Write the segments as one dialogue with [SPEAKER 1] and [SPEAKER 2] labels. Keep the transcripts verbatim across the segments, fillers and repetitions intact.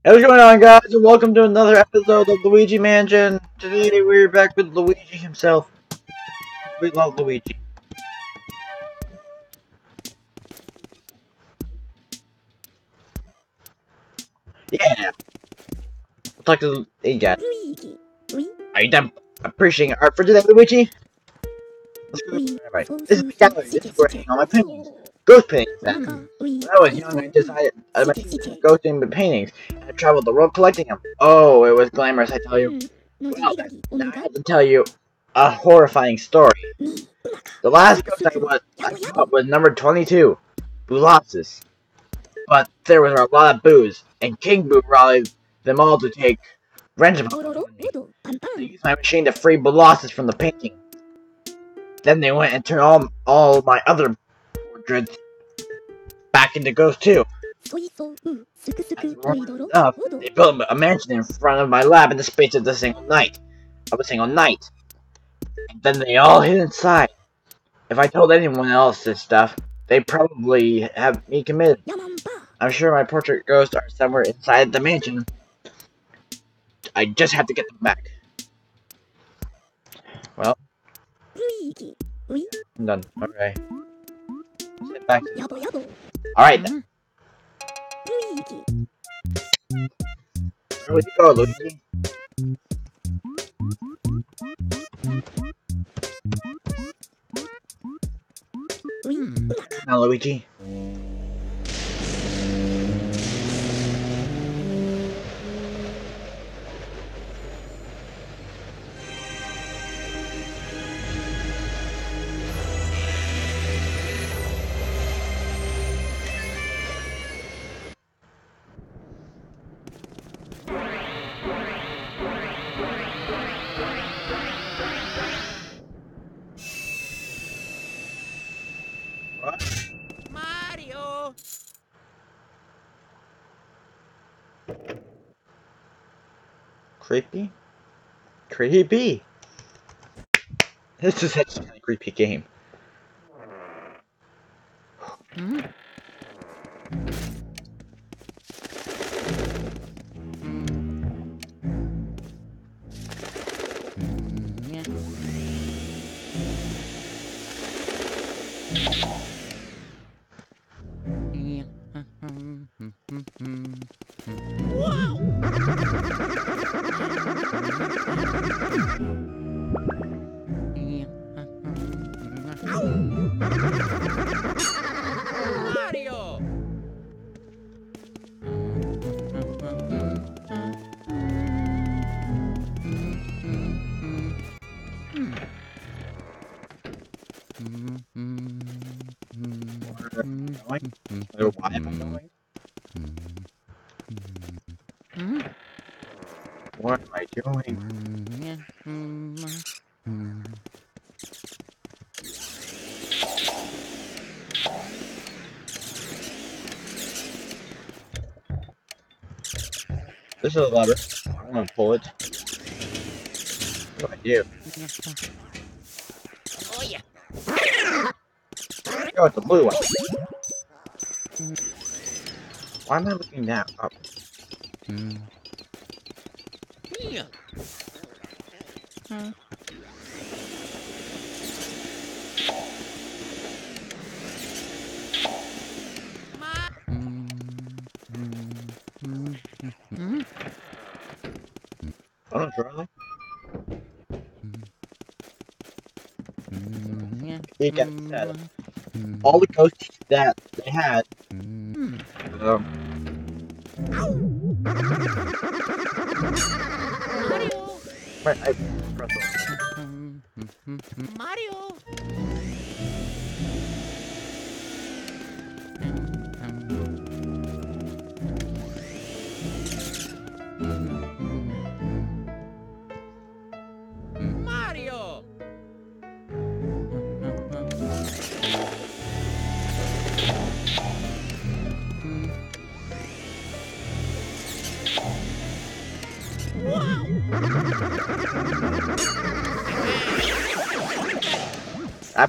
[SPEAKER 1] What's going on, guys, and welcome to another episode of Luigi Mansion. Today we're back with Luigi himself. We love Luigi. Yeah. We'll talk to hey guys.
[SPEAKER 2] Luigi. Oui.
[SPEAKER 1] Are you done appreciating art for today, Luigi? Let's go.
[SPEAKER 2] Oui.
[SPEAKER 1] Alright. This is the gallery. This is where I hang all my paintings. Ghost paintings, then.
[SPEAKER 2] Maman, oui.
[SPEAKER 1] When I was young, I decided I
[SPEAKER 2] C'était,
[SPEAKER 1] made
[SPEAKER 2] c'était.
[SPEAKER 1] ghost paintings, and I traveled the world collecting them. Oh, it was glamorous, I tell you.
[SPEAKER 2] Hmm. No
[SPEAKER 1] Well,
[SPEAKER 2] digari,
[SPEAKER 1] now I
[SPEAKER 2] onuga.
[SPEAKER 1] have to tell you a horrifying story.
[SPEAKER 2] Ni, umaka.
[SPEAKER 1] The last ghost I was I caught was number twenty-two, Bulopsis. But there was a lot of boos, and King Boo rallied them all to take revenge upon
[SPEAKER 2] Ororo,
[SPEAKER 1] me.
[SPEAKER 2] odo, pam
[SPEAKER 1] They
[SPEAKER 2] pam.
[SPEAKER 1] used my machine to free Bulopsis from the painting. Then they went and turned all all my other portraits back into ghosts too.
[SPEAKER 2] Soy so, u, suku
[SPEAKER 1] As
[SPEAKER 2] suku,
[SPEAKER 1] warm
[SPEAKER 2] oidoro,
[SPEAKER 1] enough,
[SPEAKER 2] odo.
[SPEAKER 1] they built a mansion in front of my lab in the space of the single night. Of a single night. And then they all hid inside. If I told anyone else this stuff, they'd probably have me committed.
[SPEAKER 2] Yaman pa.
[SPEAKER 1] I'm sure my portrait ghosts are somewhere inside the mansion. I just have to get them back. Well,
[SPEAKER 2] Luigi. Oui.
[SPEAKER 1] I'm done. Alright. Sit back.
[SPEAKER 2] Yabo, yabo.
[SPEAKER 1] Alright then.
[SPEAKER 2] Luigi.
[SPEAKER 1] Where would you go, Luigi?
[SPEAKER 2] Oui. Umaka.
[SPEAKER 1] Now, Luigi. What?
[SPEAKER 3] Mario!
[SPEAKER 1] Creepy? Creepy! This is actually a creepy game.
[SPEAKER 3] Mario!
[SPEAKER 1] Where am I going? Or why am I going? What am I doing? This is a lever. I'm gonna pull it. What do I do?
[SPEAKER 3] Oh yeah!
[SPEAKER 1] Go with the blue one. Why am I looking down? Up.
[SPEAKER 3] Yeah. Ma-
[SPEAKER 1] Oh, no, really? You get that. All the ghosts that they had. Um,
[SPEAKER 3] Mario!
[SPEAKER 1] right, I pressed it.
[SPEAKER 3] Mario! Mario!
[SPEAKER 1] I,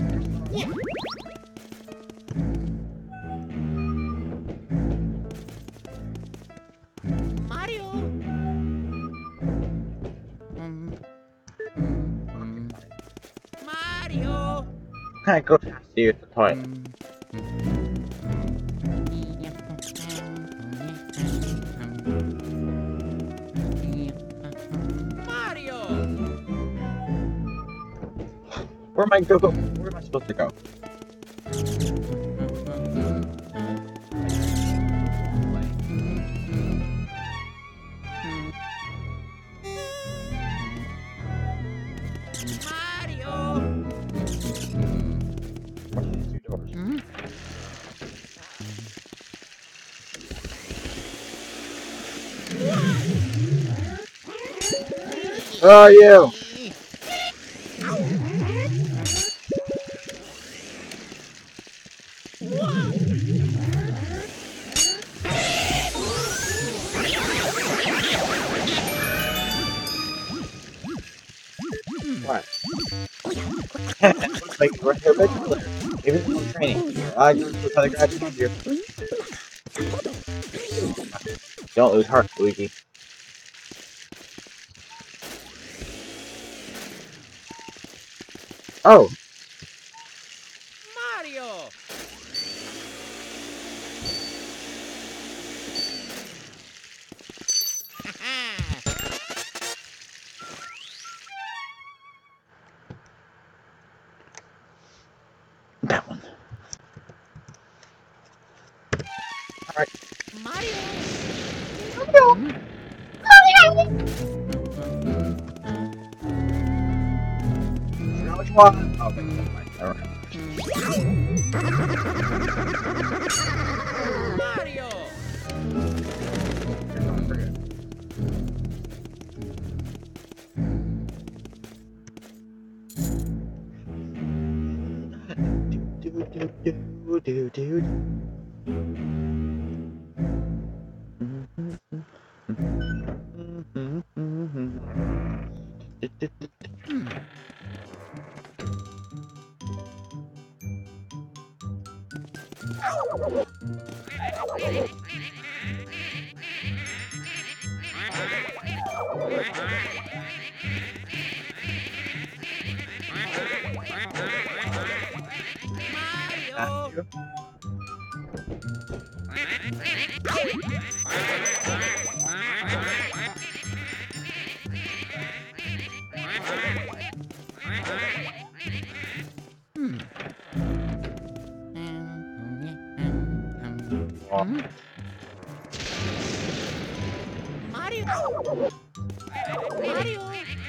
[SPEAKER 3] Mario!
[SPEAKER 1] I go to use the toilet.
[SPEAKER 3] Mario!
[SPEAKER 1] Where am I go? go? Where am I supposed to go?
[SPEAKER 3] Mario!
[SPEAKER 1] What are these two doors? Where are you? What? Looks like we're here by Taylor. Maybe it's more training. I go to the other graduate here. Don't lose heart, Luigi. Oh,
[SPEAKER 3] Mario!
[SPEAKER 1] that one. Alright.
[SPEAKER 3] Mario!
[SPEAKER 1] Now which one? Oh, okay, never mind. Alright.
[SPEAKER 3] Mario!
[SPEAKER 1] You're going for good. Do, do, do, do, do, do.
[SPEAKER 3] Mario!
[SPEAKER 1] Oh.
[SPEAKER 3] Mario! Mario!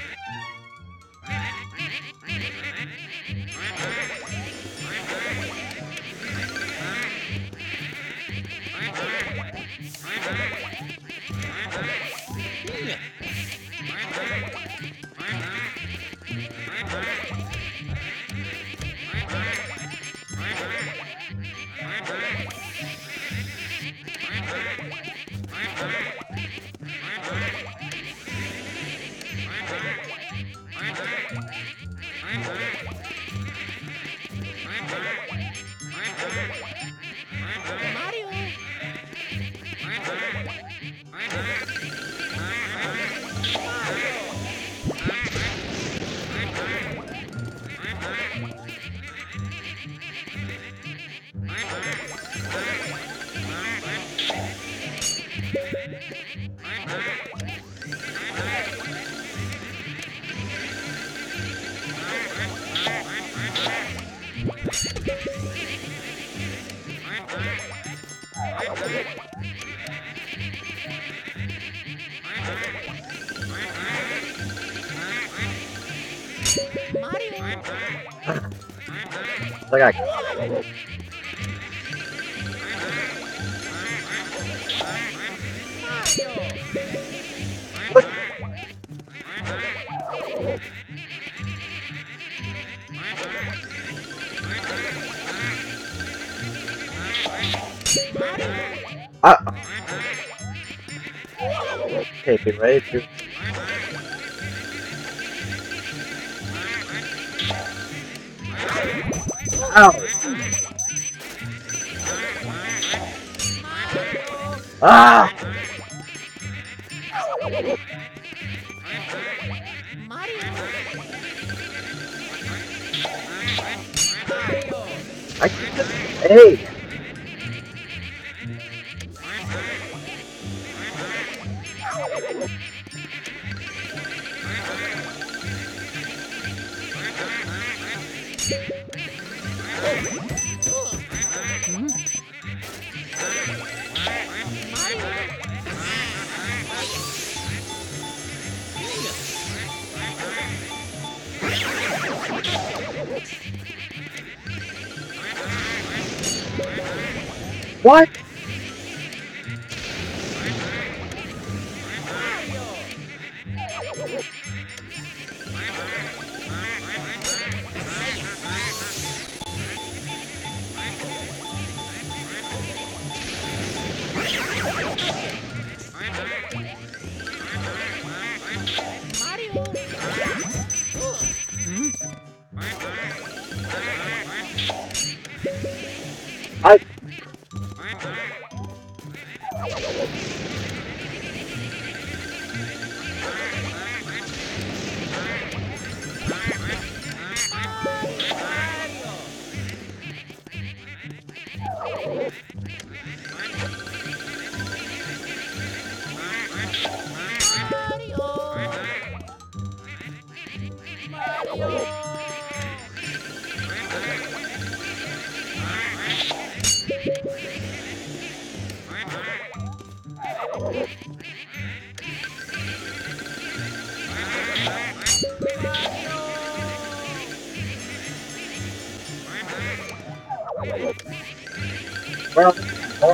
[SPEAKER 1] Like I. Ah. Okay, be ready to. Ow! Ah!
[SPEAKER 3] Mario!
[SPEAKER 1] I can just, hey! What? I... Well, or...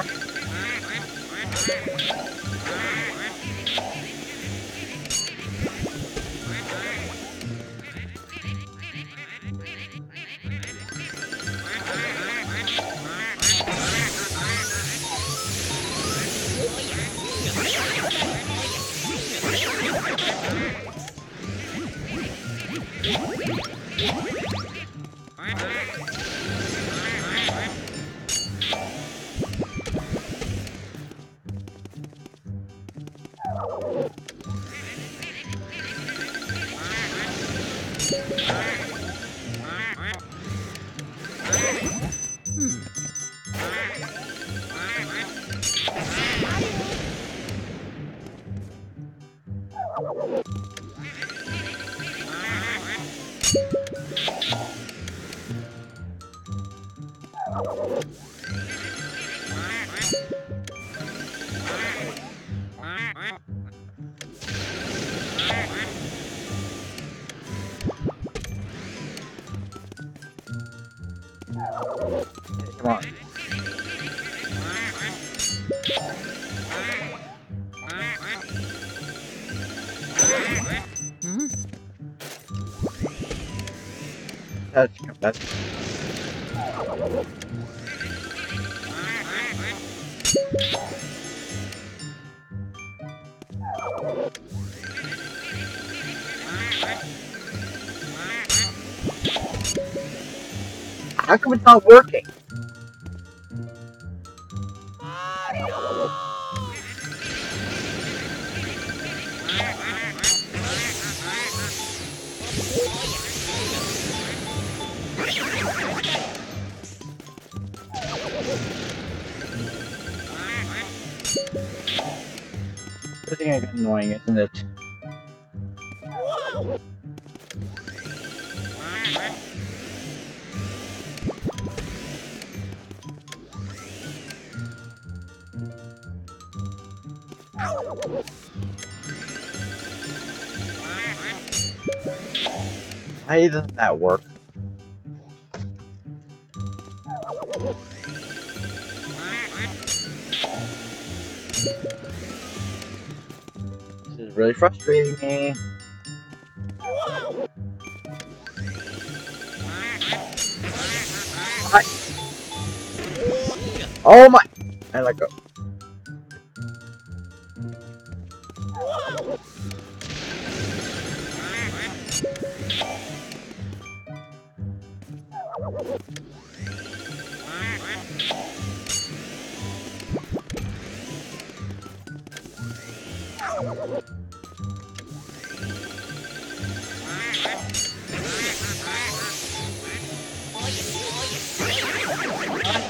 [SPEAKER 1] Come on. That's, that's... How come it's not working? This thing is annoying, isn't it? Why doesn't that work? This is really frustrating me. I... Oh my! I let go.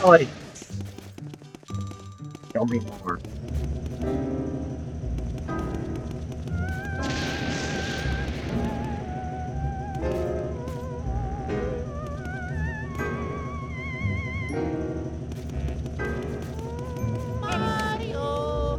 [SPEAKER 1] Finally! Tell me more.
[SPEAKER 3] Mario.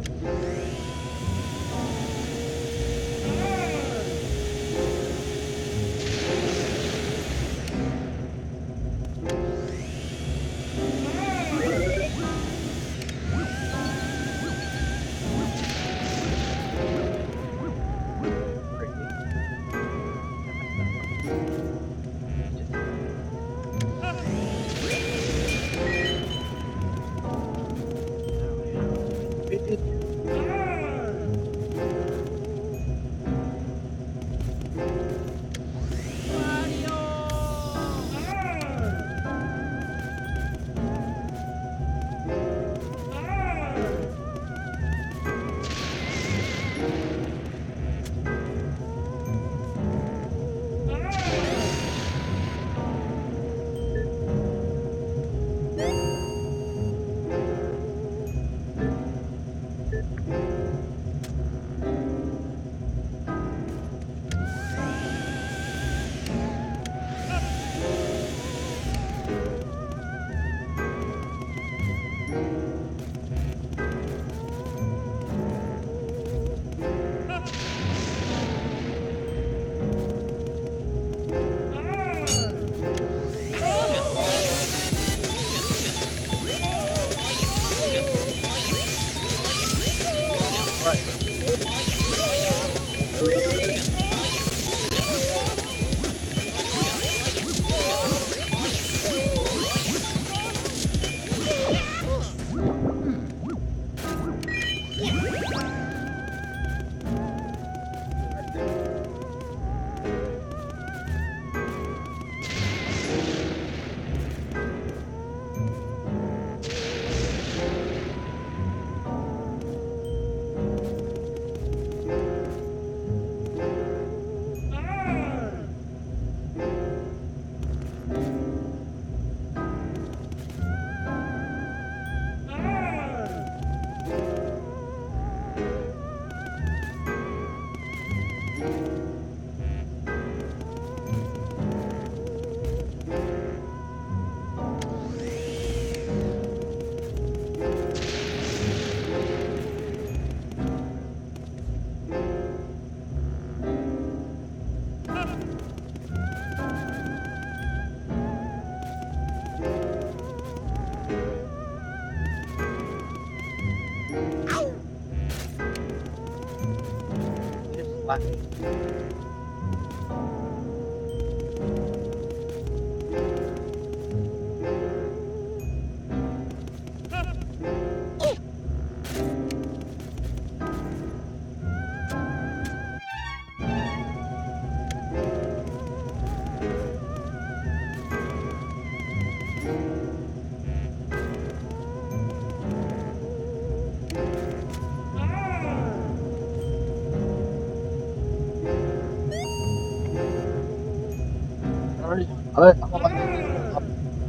[SPEAKER 1] Alright, alright, I'm about to go.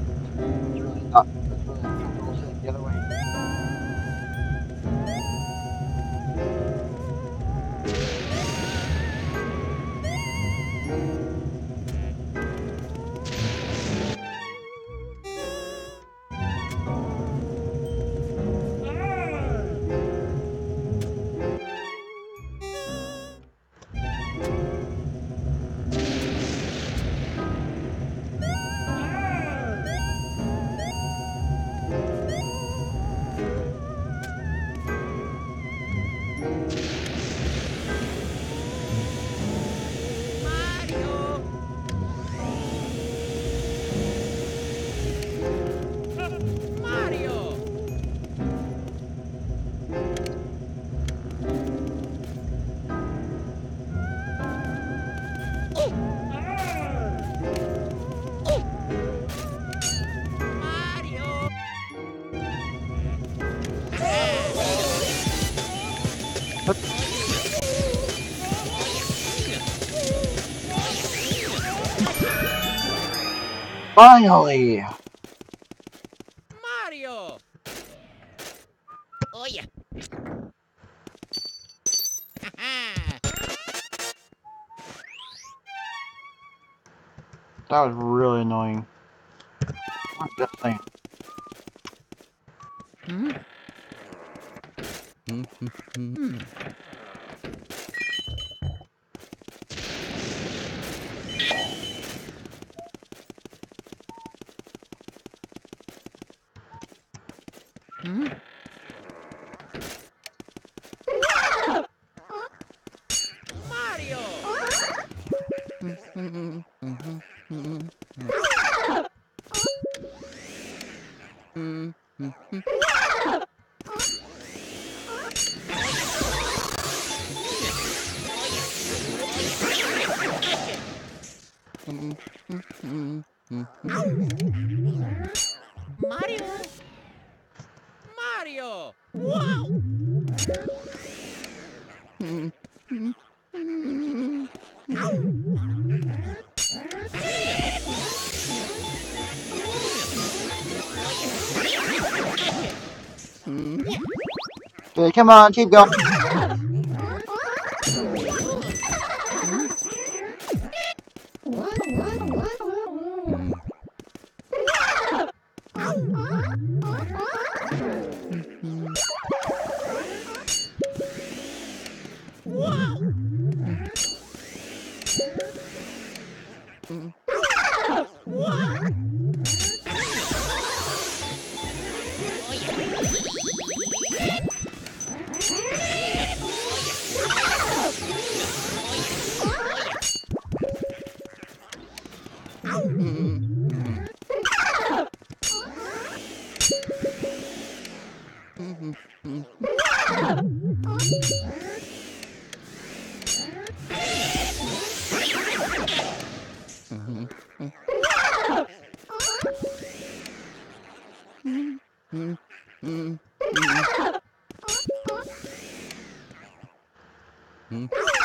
[SPEAKER 1] It's really not. It's really uncomfortable sitting the other way.
[SPEAKER 3] Mario. Mario. Mario.
[SPEAKER 1] Finally!
[SPEAKER 3] Mario.
[SPEAKER 1] That was really annoying. I'm just saying.
[SPEAKER 3] Hmm? Hmm. Hmm. Hmm? Mario! Hmm. Hmm. Hmm. Hmm. Hmm. Hmm. Hmm. Mario! Mario! Wow! Hmm. Hmm. Hmm. Hmm.
[SPEAKER 1] Okay, come on, keep going.
[SPEAKER 3] Hmm. Wow! Wow! Hmm. Hmm. Hmm. Hmm. Hmm. Hmm. Hmm. Hmm.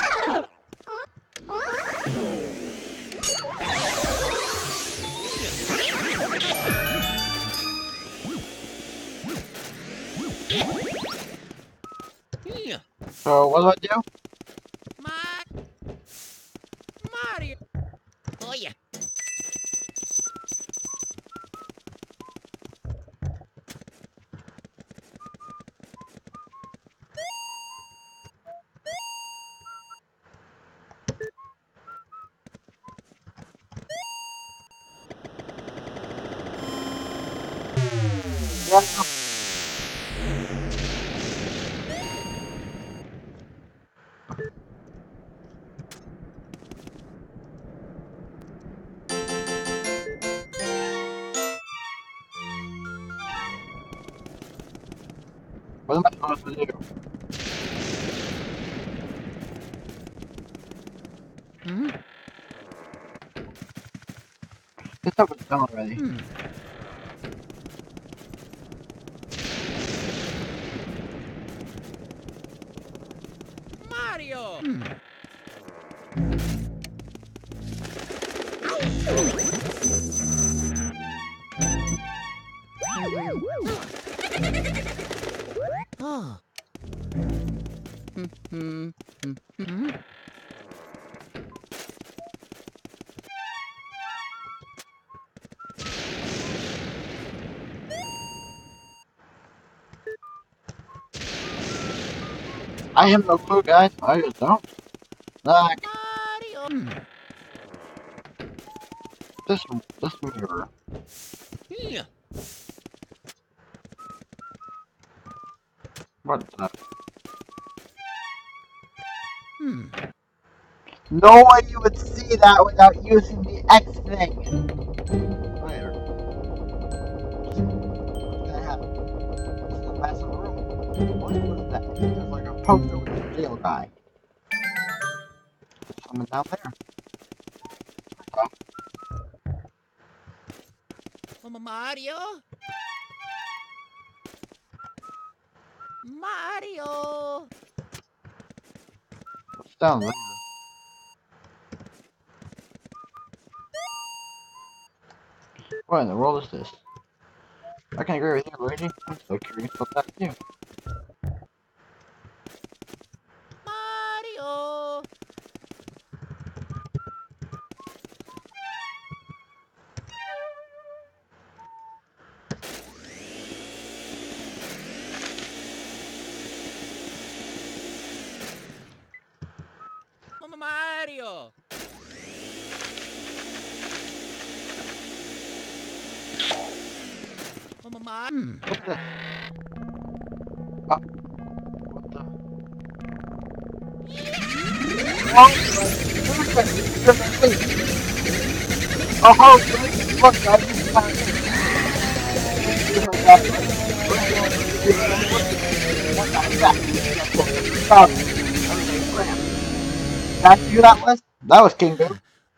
[SPEAKER 3] Yeah.
[SPEAKER 1] So, what do I do?
[SPEAKER 3] Ma- Mario! Oh yeah.
[SPEAKER 1] Yeah. What am I supposed to do?
[SPEAKER 3] Hmm.
[SPEAKER 1] This stuff was done already.
[SPEAKER 3] Hmm. Mario! Hmm. Oh. Hmm. Hmm. Hmm. Hmm.
[SPEAKER 1] I have no clue, guys. I just don't. Like,
[SPEAKER 3] Mario! Hmm.
[SPEAKER 1] this, this mirror.
[SPEAKER 3] Yeah.
[SPEAKER 1] What the?
[SPEAKER 3] Hmm.
[SPEAKER 1] No way you would see that without using the X thing. Where? What's gonna happen? This is a massive room. What was that? There's like a poster with a jail guy. There's someone down there. Oh,
[SPEAKER 3] Mama Mario? Mario!
[SPEAKER 1] what's down there? What in the world is this? I can agree with you, Luigi. I'm so curious about that too.
[SPEAKER 3] Mario! Mario. Mama Mario.
[SPEAKER 1] What the? Oh, what the? Oh, oh, look, guys. That you that was? That was King Boo.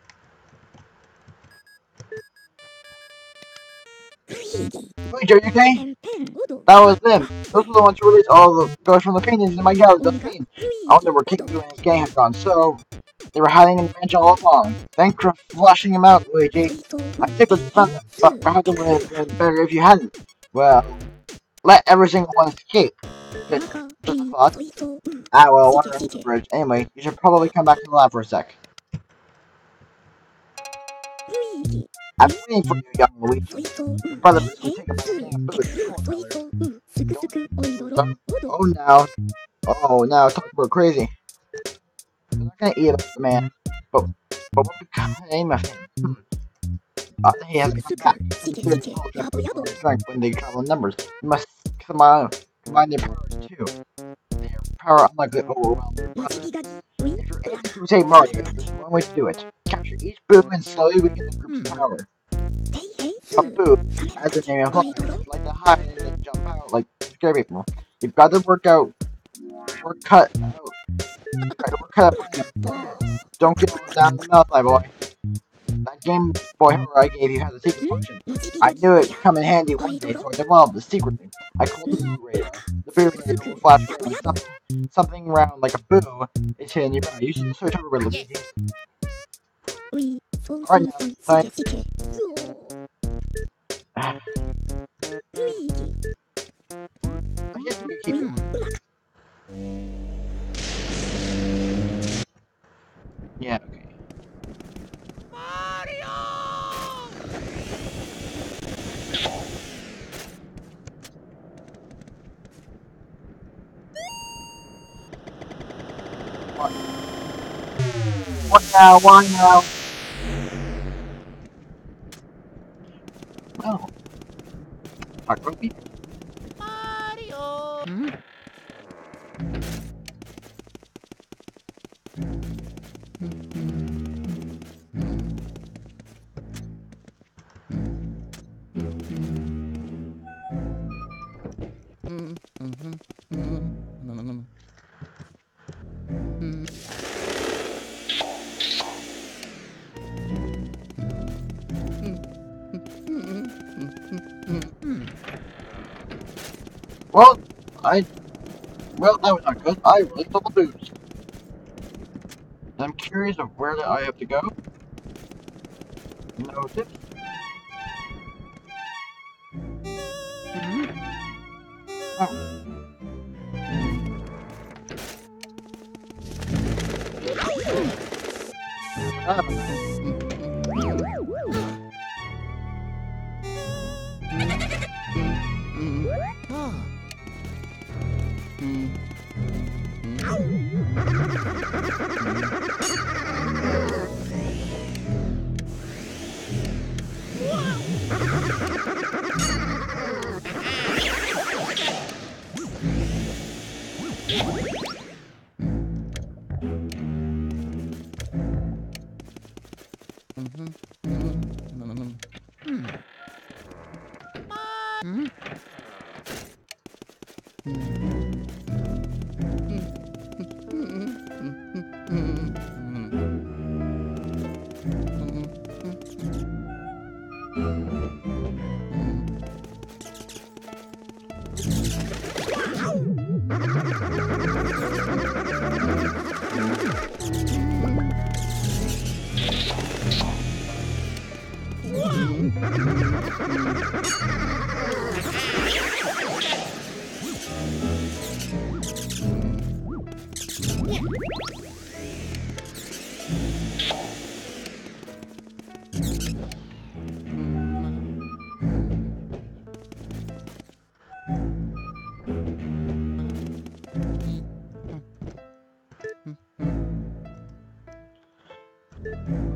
[SPEAKER 2] Luigi.
[SPEAKER 1] Luigi, are you okay?
[SPEAKER 2] And Pen. Udo.
[SPEAKER 1] That was them. Those were the ones who released all the ghosts from the paintings in my gallery. Those
[SPEAKER 2] Omega.
[SPEAKER 1] paintings.
[SPEAKER 2] Luigi.
[SPEAKER 1] I wonder where King
[SPEAKER 2] Udo.
[SPEAKER 1] Boo and his gang have gone. So, they were hiding in the mansion all along. Thanks for flushing him out, Luigi. I think it was fun, but perhaps it would have been better if you hadn't. Well, let every single one escape. Just,
[SPEAKER 2] Naka.
[SPEAKER 1] just a
[SPEAKER 2] Pi.
[SPEAKER 1] thought.
[SPEAKER 2] Soito. Mm.
[SPEAKER 1] Ah, well, water
[SPEAKER 2] Sike,
[SPEAKER 1] under the
[SPEAKER 2] sike.
[SPEAKER 1] bridge. Anyway, you should probably come back to the lab for a sec.
[SPEAKER 2] Luigi.
[SPEAKER 1] I'm waiting for you, young Luigi.
[SPEAKER 2] Soito.
[SPEAKER 1] Your
[SPEAKER 2] Mm.
[SPEAKER 1] brother
[SPEAKER 2] Hey,
[SPEAKER 1] will
[SPEAKER 2] hey.
[SPEAKER 1] take a bite
[SPEAKER 2] Mm.
[SPEAKER 1] of food.
[SPEAKER 2] Eku. Soito. Mm. Suku, suku. Oidoro.
[SPEAKER 1] Don't-
[SPEAKER 2] Udo.
[SPEAKER 1] Oh, now. Oh, now, talk about crazy. I'm not gonna eat it, man. But, but what becomes the name of him? Hmm. I think he has to come back.
[SPEAKER 2] Sike,
[SPEAKER 1] He's
[SPEAKER 2] sike.
[SPEAKER 1] all
[SPEAKER 2] Yabo, yabo.
[SPEAKER 1] strength when they travel in numbers. You must combine, combine their powers too. Their power unlikely to overwhelm your brother.
[SPEAKER 2] Mozigigagi. Ui.
[SPEAKER 1] If you're able to save Mario, there's one way to do it. Capture each Boo and slowly weaken the group's power.
[SPEAKER 2] Hey, hey.
[SPEAKER 1] A
[SPEAKER 2] Su.
[SPEAKER 1] Boo, as the name implies,
[SPEAKER 2] Oidoro.
[SPEAKER 1] like to hide and jump out like scare people. You've got to work out, work cut out, work cut out. Don't get all down the mouth, my boy. That Game Boy horror I gave you has a secret function. I knew it would come in handy one day, so I developed this secretly. I called the Boo Radar. The Boo Radar will flash around something, something round like a boo is hidden nearby. You should search over with Luigi.
[SPEAKER 2] Ui. So,
[SPEAKER 1] Alright
[SPEAKER 2] so,
[SPEAKER 1] now,
[SPEAKER 2] so.
[SPEAKER 1] fine.
[SPEAKER 2] Sike, sike. So. Luigi.
[SPEAKER 1] I guess we can keep going. Yeah, okay.
[SPEAKER 3] Mario.
[SPEAKER 1] What now? Why now? Oh. Fuck, Ruby?
[SPEAKER 3] Mario. Hmm?
[SPEAKER 1] Well, I... Well, that was not good. I really double boots. I'm curious of where I have to go. No tips. Oh. Ah,
[SPEAKER 3] Ah.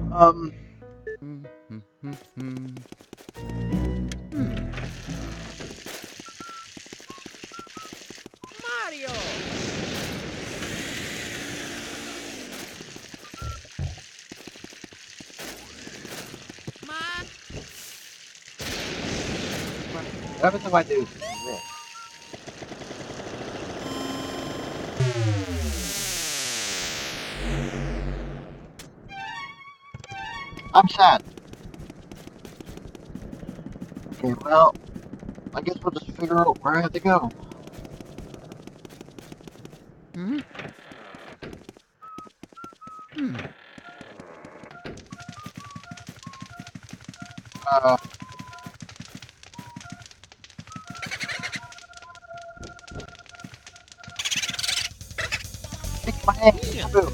[SPEAKER 1] Um,
[SPEAKER 3] Hmm, hmm, hmm, hmm. Hmm. Mario! Ma-
[SPEAKER 1] what happens if I do this? I'm sad. Okay, well, I guess we'll just figure out where I have to go.
[SPEAKER 3] Hmm? Hmm.
[SPEAKER 1] Uh, stick my hand.
[SPEAKER 3] Yeah.
[SPEAKER 1] Boo.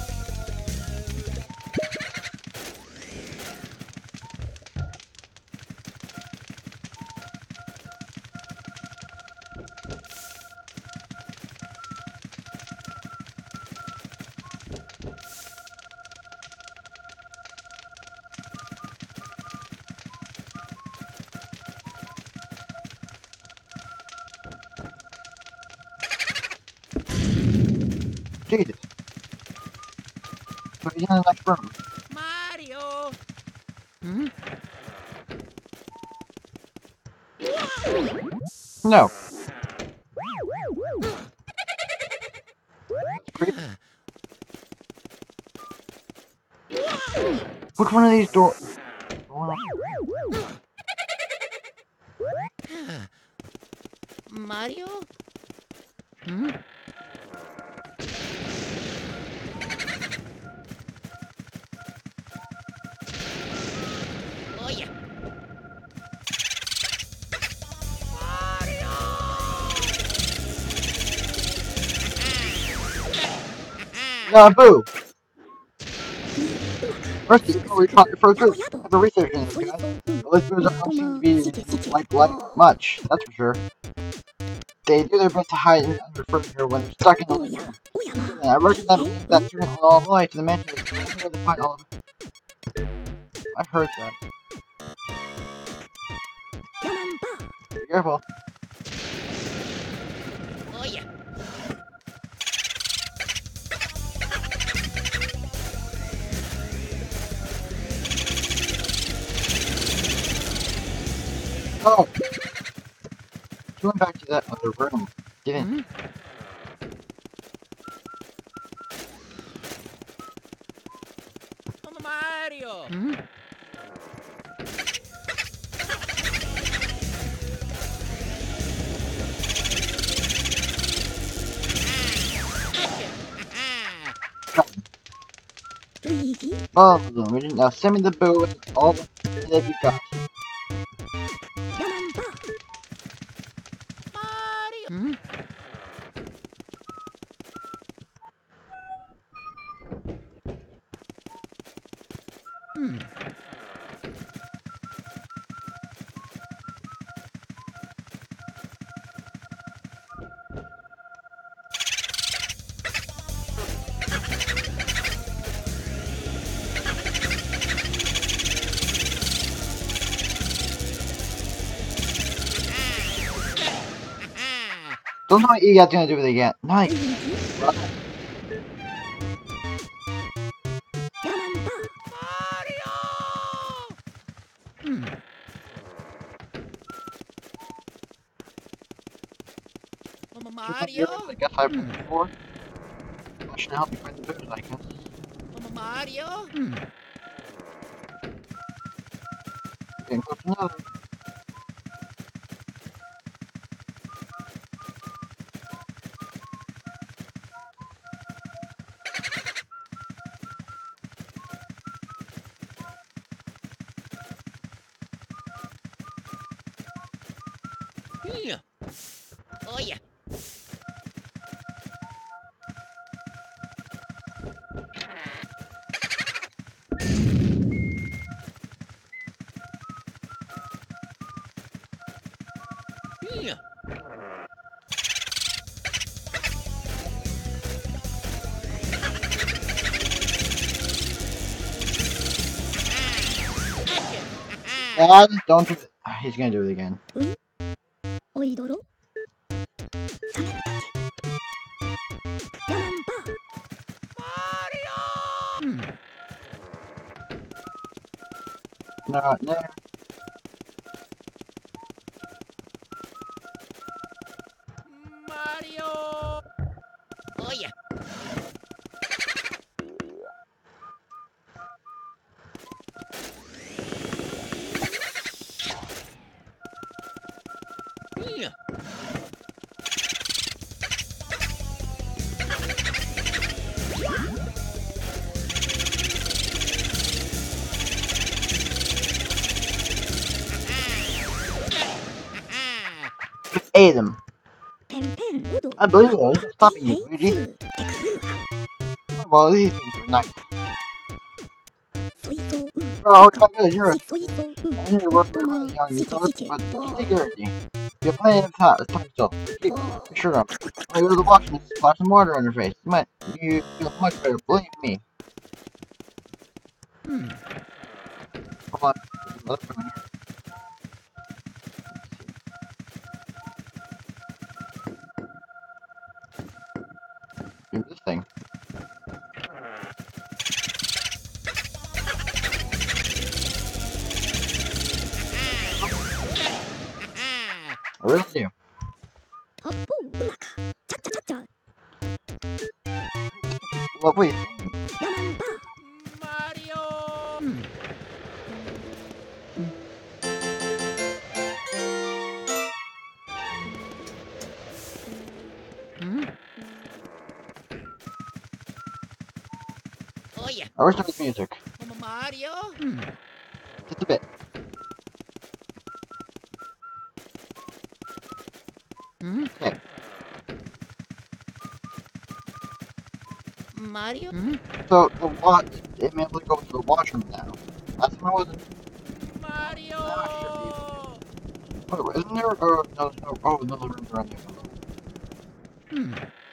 [SPEAKER 1] Jesus. So he's in the next room.
[SPEAKER 3] Mario! Hmm?
[SPEAKER 1] No. That's creepy.
[SPEAKER 3] Ah.
[SPEAKER 1] Which one of these doors? Well,
[SPEAKER 3] Ah. Mario? Hmm? Oh yeah. Mario!
[SPEAKER 1] uh, boo. Rusty, oh, we caught your first group. I've been researching this, guys. But those boos don't seem to be like like much, that's for sure. They do their best to hide under furniture when they're stuck in the living room. And I reckon that means that student will all the way to the mansion is where they find all of it. I've heard that. Be careful.
[SPEAKER 3] Oh yeah.
[SPEAKER 1] Oh! She went back to that other room, didn't
[SPEAKER 3] Hmm? Mama Mario! Hmm?
[SPEAKER 2] Luigi,
[SPEAKER 1] both of them. We didn't now send me the boo and all the that you got.
[SPEAKER 2] Yaman Ba,
[SPEAKER 3] Mario! Hmm? Hmm.
[SPEAKER 1] Don't know what you guys gonna do with it yet. Nice.
[SPEAKER 2] Luigi,
[SPEAKER 1] Right.
[SPEAKER 2] Yaman Ba,
[SPEAKER 3] Mario! Hmm. Mama
[SPEAKER 1] Two computers,
[SPEAKER 3] Mario?
[SPEAKER 1] I guess I've
[SPEAKER 3] Hmm.
[SPEAKER 1] heard before. I should help you find the boos, I guess.
[SPEAKER 3] Mama Mario? Hmm.
[SPEAKER 1] Getting close to another.
[SPEAKER 3] Yeah. Oh yeah. Yeah.
[SPEAKER 1] God, don't do it. He's gonna do it again.
[SPEAKER 2] おいどろさてヤマンバ
[SPEAKER 1] Not there.
[SPEAKER 3] Mario! Oh yeah. Yeah.
[SPEAKER 1] Ate him.
[SPEAKER 2] ペンペンうど
[SPEAKER 1] I believe it was stopping you,
[SPEAKER 2] はい
[SPEAKER 1] Luigi.
[SPEAKER 2] テクルハ
[SPEAKER 1] Well, these things are nice.
[SPEAKER 2] ソイソウ
[SPEAKER 1] Oh, it's not good. You're a
[SPEAKER 2] ソイソウ
[SPEAKER 1] I need to work really on your thoughts, but take it easy. You're playing a time, time still. Keep your shirt on. When you go to the washroom, splash some water on your face. You might, you feel much better, believe me.
[SPEAKER 3] Hmm.
[SPEAKER 1] Come on. Let's go in here. Do this thing. I really do.
[SPEAKER 2] 八方うまかチャッチャチャッチャ
[SPEAKER 1] Well, wait.
[SPEAKER 2] ヤマンバ
[SPEAKER 3] Mario!
[SPEAKER 2] Hmm.
[SPEAKER 3] Oh yeah.
[SPEAKER 1] I wish there was music.
[SPEAKER 3] Mama Mario?
[SPEAKER 1] Just a bit. Okay.
[SPEAKER 3] Mario?
[SPEAKER 1] So, the watch, it may able to go to the washroom now. Last time I wasn't.
[SPEAKER 3] Mario!
[SPEAKER 1] Oh, isn't there? Uh, no, no, oh, another room around there.
[SPEAKER 3] Hmm.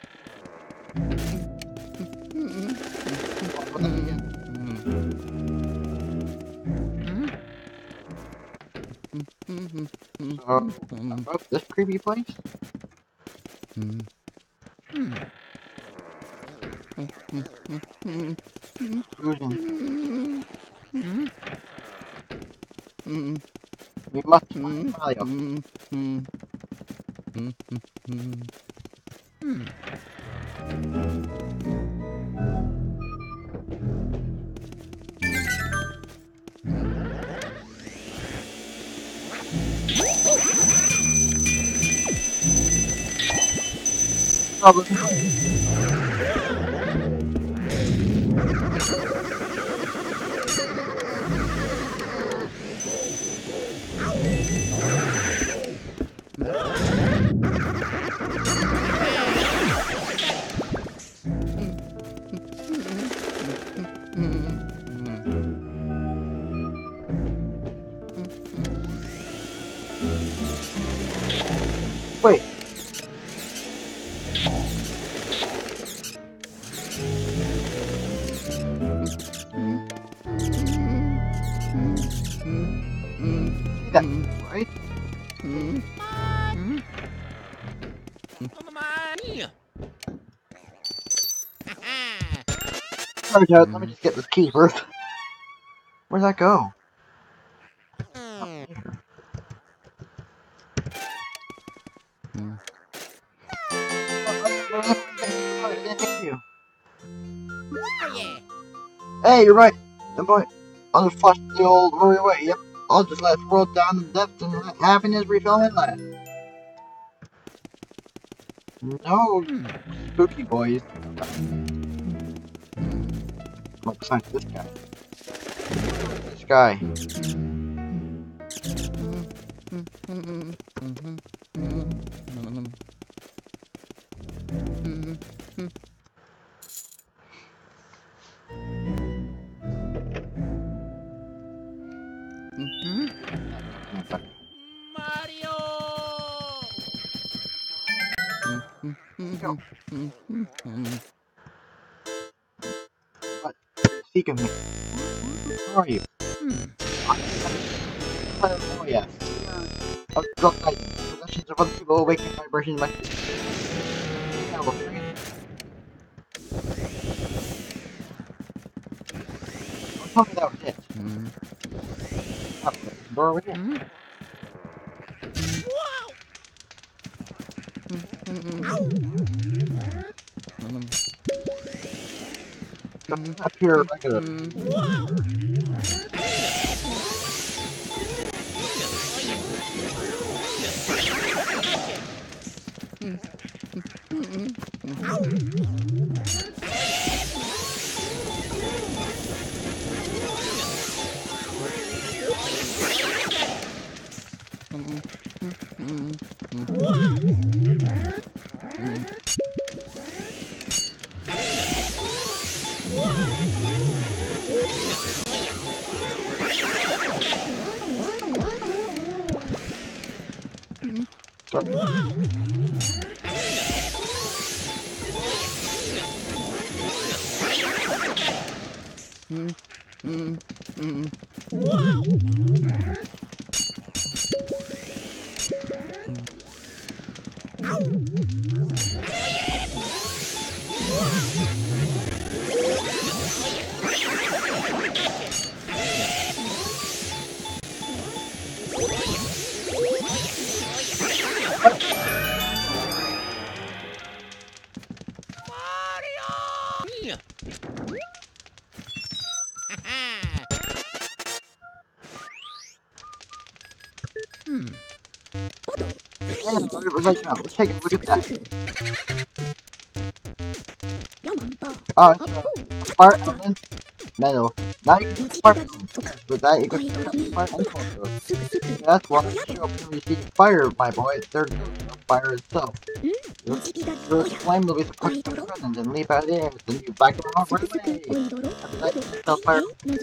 [SPEAKER 1] Oh, what the heck? So, up this creepy place? Who's in? We must find Mario. Probably. Wait. That, right?
[SPEAKER 3] Mama Mario!
[SPEAKER 1] Sorry, Dad, let me just get this key first. Where'd that go? Thank you.
[SPEAKER 3] Oh yeah.
[SPEAKER 1] Hey, you're right. The boy, I'll just flush the old worry away. Yep, I'll just let it roll down the depths and let happiness refill my life. No, spooky boys. Well, besides this guy. This guy.
[SPEAKER 3] Mario!
[SPEAKER 1] Go. What? Seek of me. Who are you? Oh yes. Of drug items, possessions of other people awaken vibrations might be terrible for you. Don't tell me that was it.
[SPEAKER 3] Hmm.
[SPEAKER 1] Oh, there's a door over here.
[SPEAKER 3] Hmm. Wow.
[SPEAKER 1] Doesn't appear regular.
[SPEAKER 3] Mario! Hmm.
[SPEAKER 1] And right now, let's take a look at that. Oh, it's a fire element metal. Now you can fire element. With that, you can fire element. That's why you show up when you see fire, my boy. There's no fire itself. Your, your flame will be suppressed by the present and leap out of the air, then you back around right away. After that, you can fire.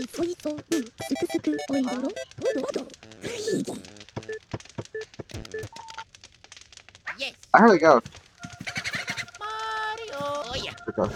[SPEAKER 3] Yes.
[SPEAKER 1] I heard it go.
[SPEAKER 3] Mario! Oh yeah.
[SPEAKER 1] It goes.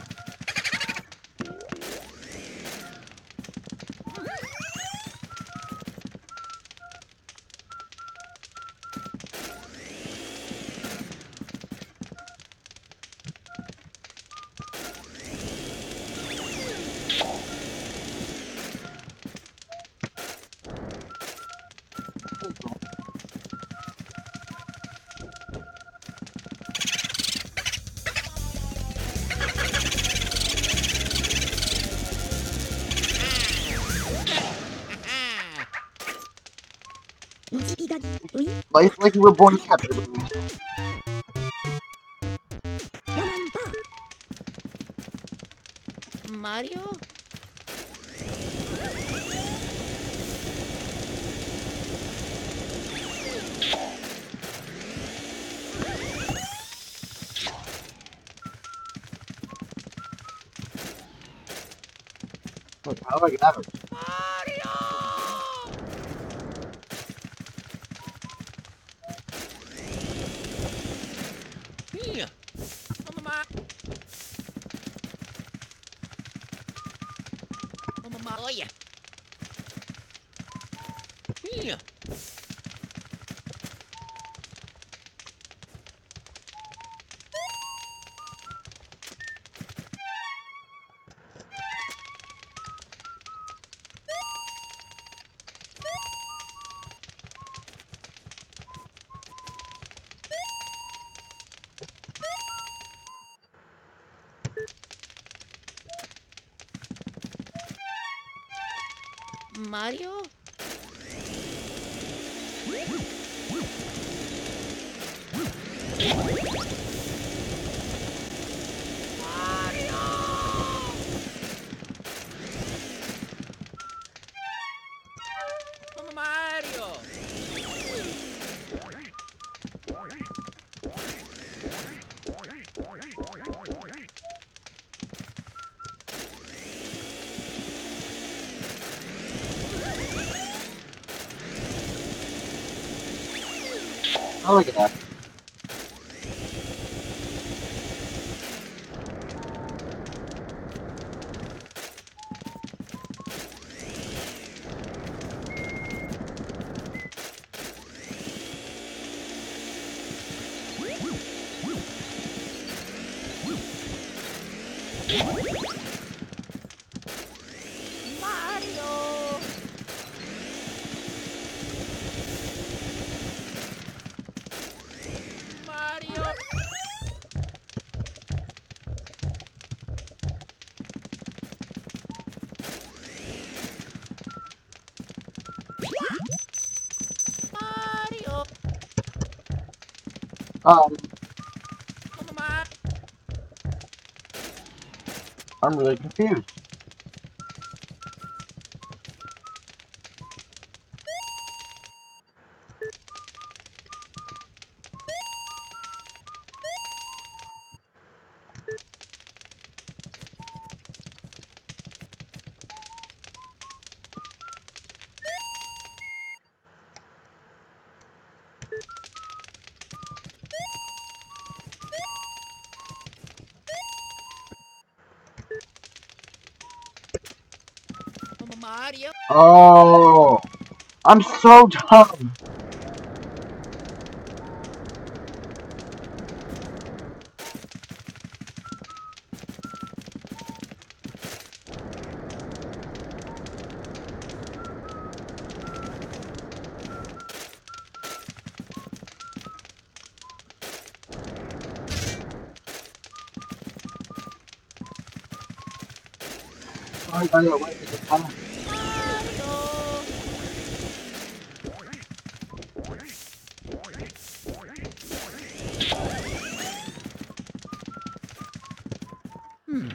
[SPEAKER 1] Like, like you were born captive.
[SPEAKER 3] Mario?
[SPEAKER 1] Look, how do I get out of it?
[SPEAKER 3] Mario! Yeah. Mama. Mama. Oh yeah. Yeah. Mario? Mama Mario!
[SPEAKER 1] How do I get out? Um,
[SPEAKER 3] Mama Mario.
[SPEAKER 1] I'm really confused.
[SPEAKER 3] Mama Mario.
[SPEAKER 1] Oh, I'm so dumb. Sorry, by the way, it's fun.
[SPEAKER 3] Hmm.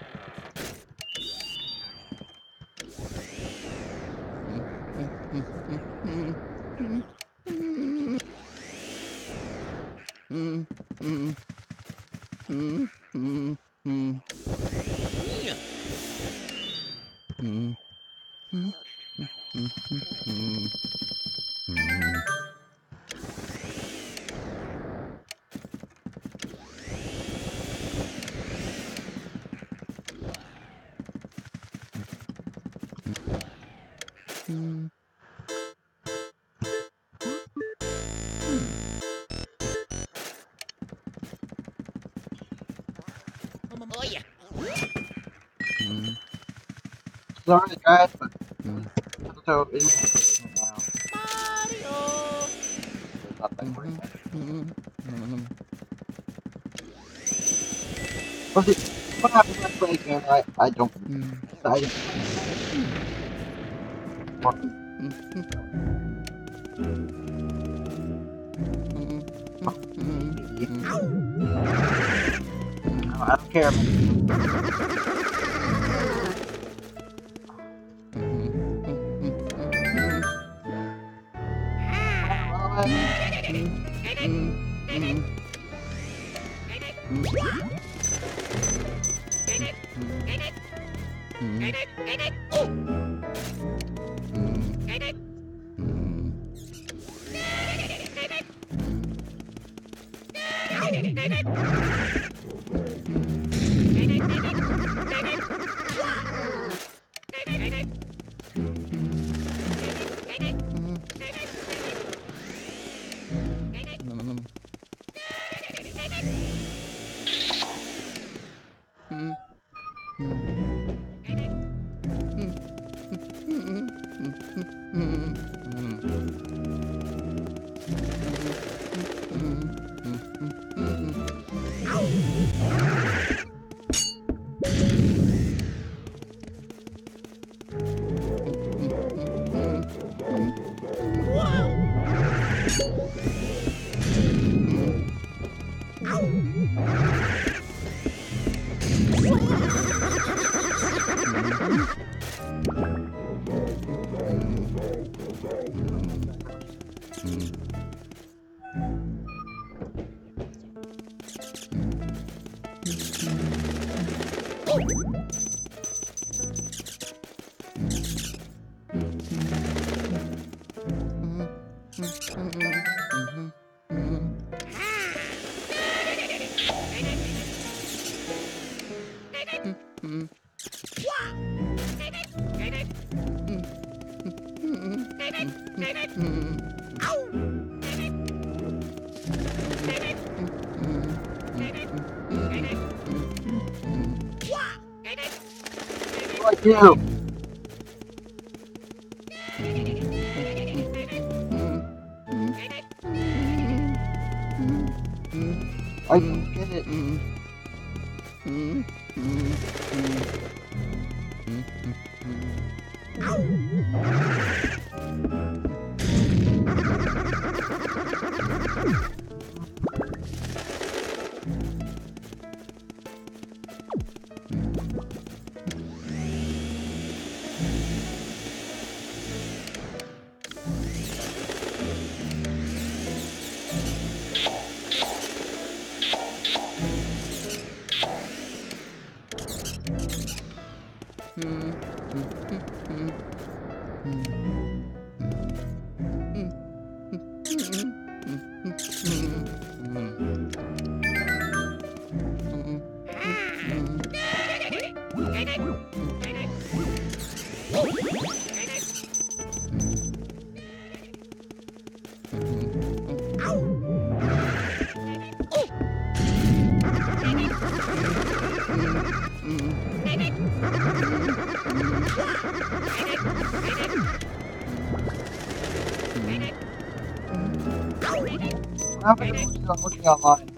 [SPEAKER 3] Mama oh yeah.
[SPEAKER 1] Sorry, guys, but so it's now.
[SPEAKER 3] Mario.
[SPEAKER 1] It's not that great. But see, what happens when I play a game I, I don't I don't I don't care. Like you. I get it. I'm looking online.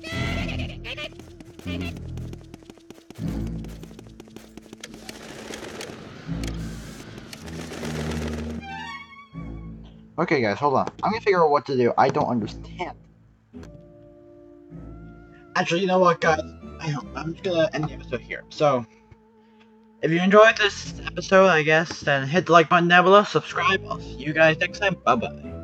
[SPEAKER 1] Okay, guys, hold on. I'm gonna figure out what to do. I don't understand. Actually, you know what, guys? I don't, I'm just gonna end the episode here. So, if you enjoyed this episode, I guess, then hit the like button down below, subscribe. I'll see you guys next time. Bye bye.